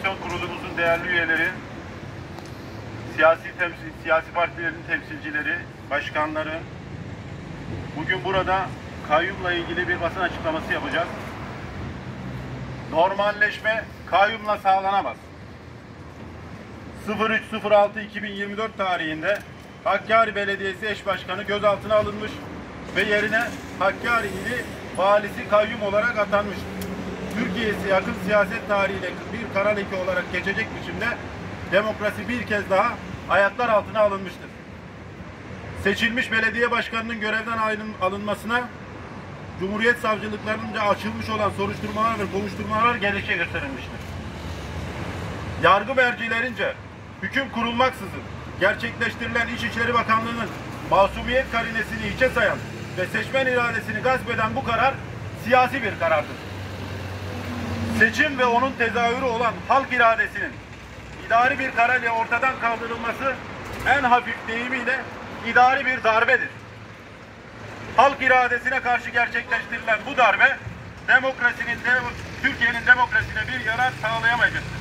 Kurulumuzun değerli üyeleri, siyasi partilerin temsilcileri, başkanları, bugün burada kayyumla ilgili bir basın açıklaması yapacağız. Normalleşme kayyumla sağlanamaz. 03.06.2024 tarihinde Hakkari Belediyesi eş başkanı gözaltına alınmış ve yerine Hakkari ili valisi kayyum olarak atanmıştır. Türkiye'si yakın siyaset tarihiyle bir kara leke olarak geçecek biçimde demokrasi bir kez daha ayaklar altına alınmıştır. Seçilmiş belediye başkanının görevden alınmasına Cumhuriyet savcılıklarınca açılmış olan soruşturmalar ve kovuşturmalar gerekçe gösterilmiştir. Yargı mercilerince hüküm kurulmaksızın gerçekleştirilen İçişleri Bakanlığı'nın masumiyet karinesini hiçe sayan ve seçmen iradesini gasp eden bu karar siyasi bir karardır. Seçim ve onun tezahürü olan halk iradesinin idari bir karar ile ortadan kaldırılması en hafif deyimiyle idari bir darbedir. Halk iradesine karşı gerçekleştirilen bu darbe Türkiye'nin demokrasisine bir yarar sağlayamayacaktır.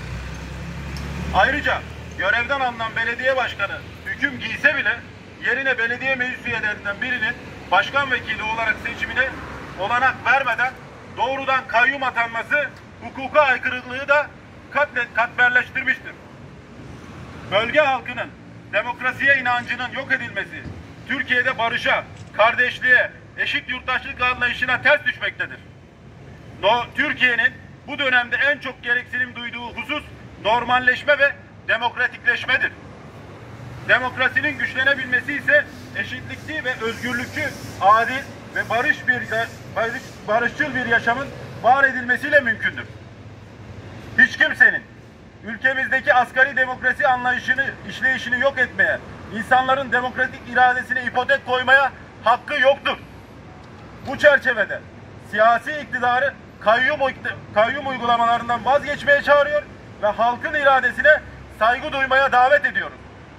Ayrıca görevden alınan belediye başkanı hüküm giyse bile yerine belediye meclis üyelerinden birinin başkan vekili olarak seçimine olanak vermeden doğrudan kayyum atanması hukuka aykırılığı da katmerleştirmiştir. Bölge halkının demokrasiye inancının yok edilmesi, Türkiye'de barışa, kardeşliğe, eşit yurttaşlık anlayışına ters düşmektedir. Türkiye'nin bu dönemde en çok gereksinim duyduğu husus normalleşme ve demokratikleşmedir. Demokrasinin güçlenebilmesi ise eşitlikçi ve özgürlükçü, adil ve barışçıl bir yaşamın var edilmesiyle mümkündür. Hiç kimsenin ülkemizdeki asgari demokrasi anlayışını, işleyişini yok etmeye, insanların demokratik iradesine ipotek koymaya hakkı yoktur. Bu çerçevede siyasi iktidarı kayyum uygulamalarından vazgeçmeye çağırıyor ve halkın iradesine saygı duymaya davet ediyoruz.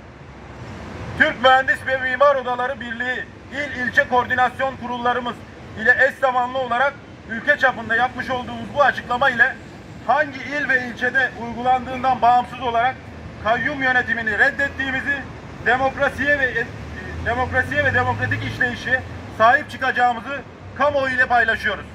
Türk Mühendis ve Mimar Odaları Birliği, ilçe koordinasyon kurullarımız ile eş zamanlı olarak ülke çapında yapmış olduğumuz bu açıklama ile hangi il ve ilçede uygulandığından bağımsız olarak kayyum yönetimini reddettiğimizi, demokrasiye ve demokratik işleyişe sahip çıkacağımızı kamuoyu ile paylaşıyoruz.